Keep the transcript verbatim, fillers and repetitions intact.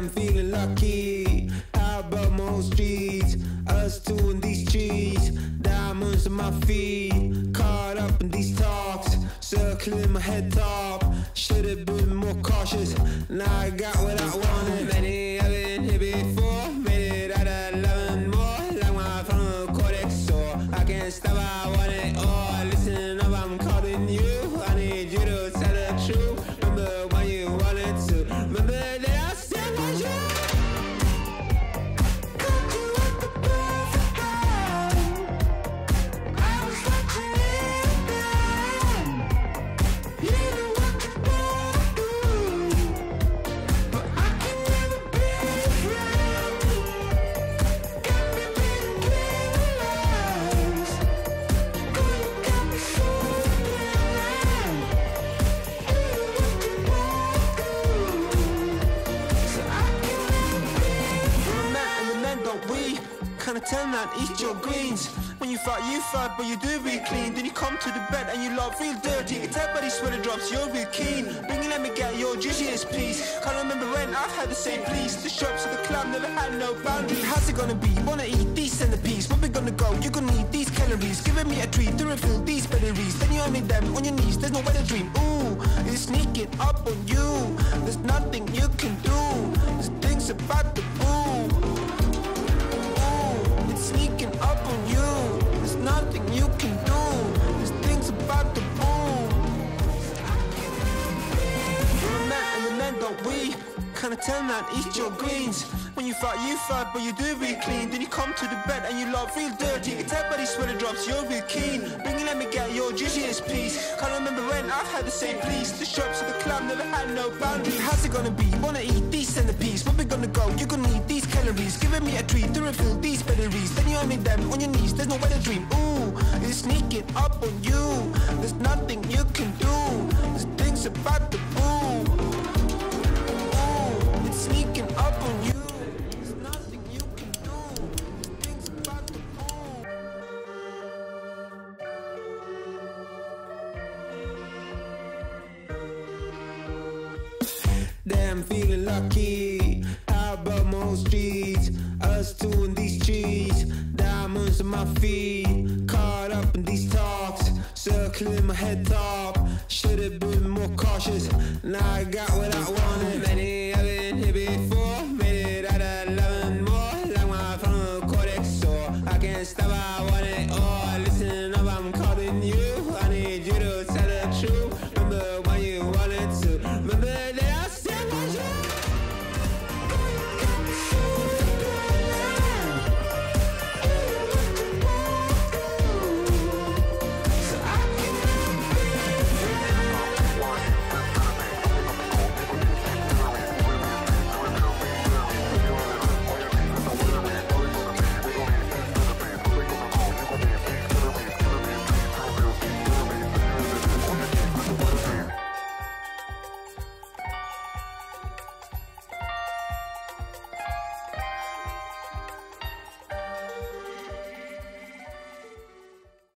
Damn, feeling lucky. Out above my old streets, us two in these trees. Diamonds on my feet, caught up in these talks. Circling my head top, should've been more cautious. Now I got what I wanted. Many I've been here before, made it out of eleven more. Like my frontal cortex sore, I can't stop, I want it all. Listen up, I'm calling you, I need you to tell the truth. Remember when you wanted to, remember that I said was you. Kinda turn around, eat your greens. When you fight, you fight, but you do real clean. Then you come to the bed and you love real dirty. It's everybody sweater drops, you're real keen. Bring it, let me get your juiciest piece. Can't remember when I've had the same please. The shops of the club never had no boundary. How's it gonna be? You wanna eat these centerpiece? Where we gonna go? You're gonna need these calories. Giving me a treat to refill these batteries. Then you only them on your knees, there's no way to dream. Ooh, it's sneaking up on you. There's nothing you can do. There's things about the boo. Sneaking up on you, there's nothing you can do. There's things about the boom. We're a man and the men, don't we? Kinda turn around, eat your greens. When you fight, you fight, but you do real clean. Then you come to the bed and you love real dirty. It's everybody sweater drops, you're real keen. Bring it, let me get your juiciest piece. Can't remember when I've had the same please. The shops of the club never had no boundary. How's it gonna be? You wanna eat these centerpiece? Where we gonna go? You're gonna need these calories. Giving me a treat to refill these batteries. Then you only them on your knees, there's no way to dream. Ooh, it's sneaking up on you. There's nothing you can do. There's things about the boom. Ooh, it's sneaking up on you. Damn, feeling lucky. Out above my old streets, us two in these trees. Diamonds on my feet, caught up in these talks. Circling my head top, should've been more cautious. Now I got what I wanted. Many